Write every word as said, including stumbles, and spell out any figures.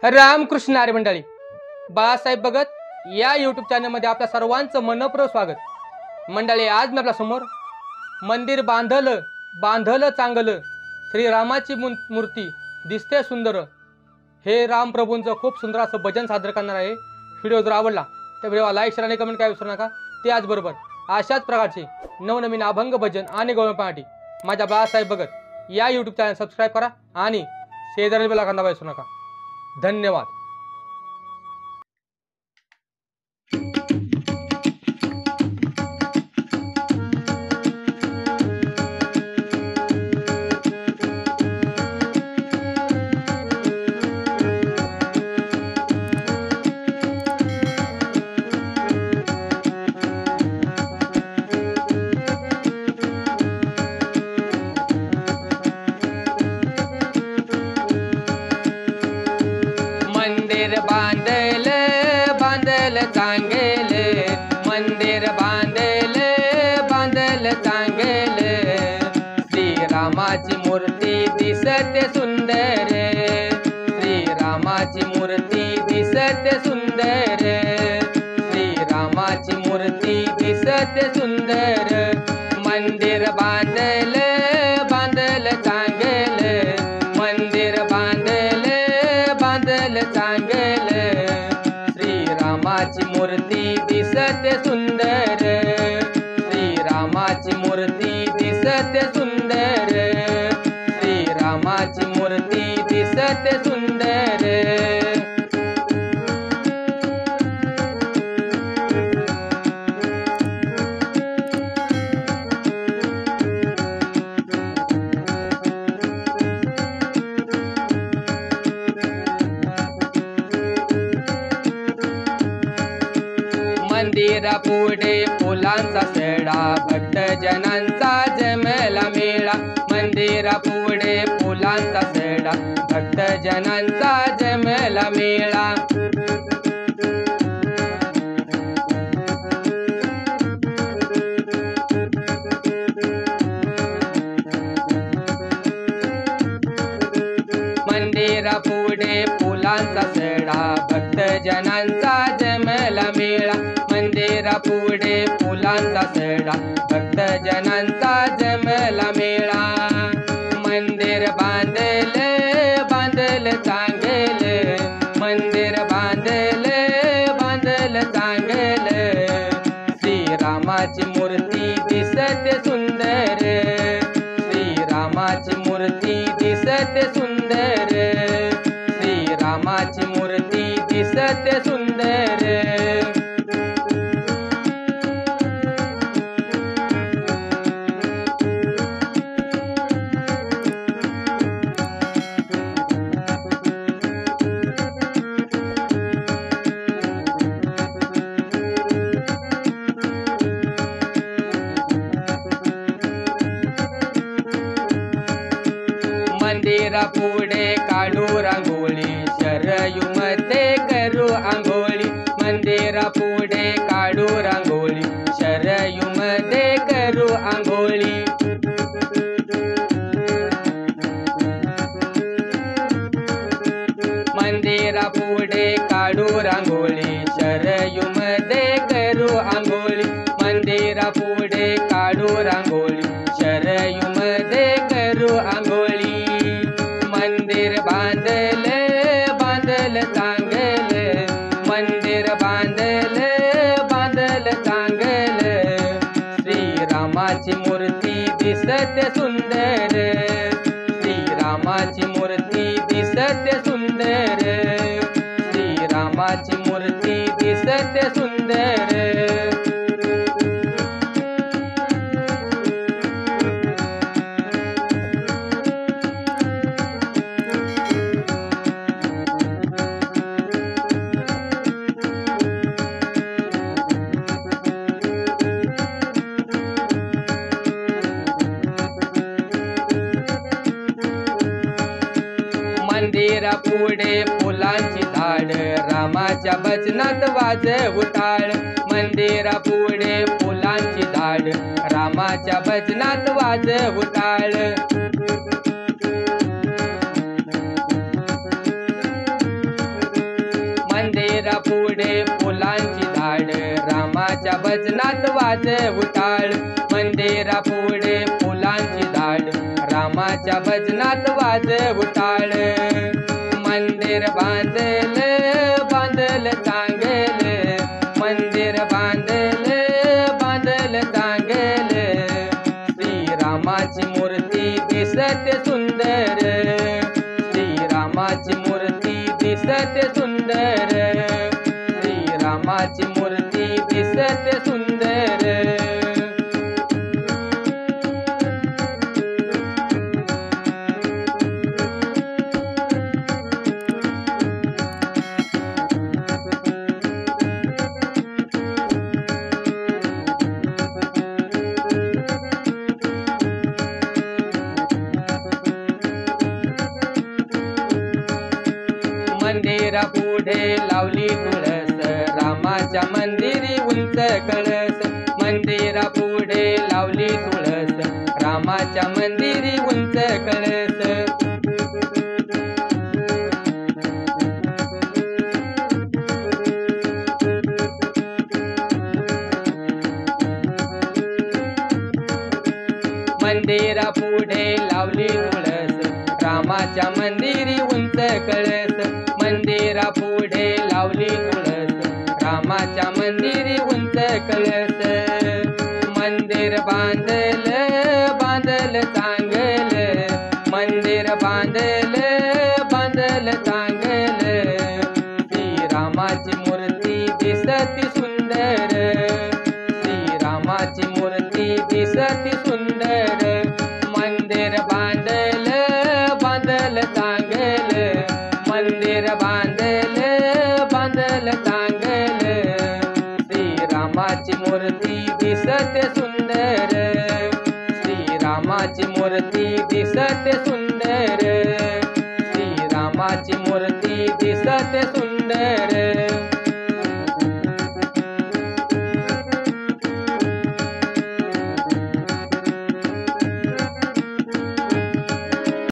रामकृष्ण हरी मंडळी, बाळासाहेब भगत या यूट्यूब चॅनलमध्ये आपल्या सर्वांचं मनपूर्वक स्वागत। मंडळी, आज मी आपल्या समोर मंदिर बांधलं बांधलं चांगलं श्रीरामाची मूर्ती दिसते सुंदर हे रामप्रभूंचं खूप सुंदर असं भजन सादर करणार आहे। व्हिडिओ जर आवडला तर व्हिडिओला लाईक शेअर आणि कमेंट काय विसरू नका। त्याचबरोबर अशाच प्रकारचे नवनवीन अभंग भजन आणि गवळण पाहण्यासाठी माझ्या बाळासाहेब भगत या यूट्यूब चॅनल सबस्क्राईब करा आणि शेजारी बेल आयकॉन दाबायला विसरू नका। धन्यवाद। मंदिर बांधल बांधल चांगल मंदिर बांधल बांधल चांगल श्रीरामाची मूर्ती दिसते सुंदर श्रीरामाची मूर्ती दिसते सुंदर श्रीरामाची मूर्ती दिसते सुंदर मंदिर बांधल बांधल चांगल मंदिर बांधल बांधल चांगल श्रीरामाची मूर्ती दिसते सुंदर श्रीरामाची मूर्ती दिसते सुंदर श्रीरामाची मूर्ती दिसते सुंदर। मंदिरा पुढे फुलांचा सडा भक्त जनांचा जमला मेळा मंदिरा पुढे फुलांचा सडा भक्त जनांचा जमला मेळा मंदिरा पुढे फुलांचा सडा भक्त जनांचा जमला मेळा मंदिरा पुढे फुलांचा सडा भक्त जनांचा जमला मेळा मंदिर बांधल बांधल चांगल मंदिर बांधल बांधल चांगल श्रीरामाची मूर्ती दिसते सुंदर श्रीरामाची मूर्ती दिसते सुंदर श्रीरामाची मूर्ती दिसते सुंदर। मंदिरा पुढे काढू रांगोळी शरयू मध्ये करू आंघोळी मंदिरा पुढे काढू रांगोळी शरयू मध्ये करू आंघोळी मंदिरा पुढे काढू रांगोळी शरयू मध्ये करू आंघोळी मंदिरा पुढे काढू रांगोळी शरयू मध्ये करू आंघोळी मंदिर बांधल बांधल चांगल मंदिर बांधल बांधल चांगल श्रीरामाची मूर्ती दिसते सुंदर श्रीरामाची मूर्ती दिसते सुंदर श्रीरामाची मूर्ती दिसते सुंदर। मंदिरा पुढे फुलांची झाड रामाच्या भजनात वाजवू टाळ मंदिरा पुढे फुलांची झाड रामाच्या भजनात वाजवू टाळ भजनात वाजवू टाळ, मंदिरा पुढे फुलांची झाड, रामाच्या भजनात वाजवू टाळ. मंदिर बांधल बांधल चांगल, मंदिर बांधल बांधल चांगल, श्रीरामाची मूर्ती दिसते सुंदर, श्रीरामाची मूर्ती दिसते सुंदर, श्रीरामाची मूर्ती दिसते सुंदर. मंदिरा पुढे लावली तुळस, रामाच्या मंदिरी उंच कळस, मंदिरा पुढे लावली तुळस, रामाच्या मंदिरी उंच कळस. मंदिरा पुढे लावली तुळस, रामाच्या मंदिरी उंच कळस, मंदिरा पुढे लावली तुळस, रामाच्या मंदिरी उंच कळस. मंदिर बांधल बांधल चांगल, मंदिर बांधल बांधल चांगल, श्रीरामाची मूर्ती दिसती सुंदर, श्रीरामाची मूर्ती दिसती सुंदर. मंदिर बांधल बांधल चांगल, मंदिर बांधल बांधल चांगल, श्रीरामाची मूर्ती दिसते सुंदर, श्रीरामाची मूर्ती दिसते सुंदर.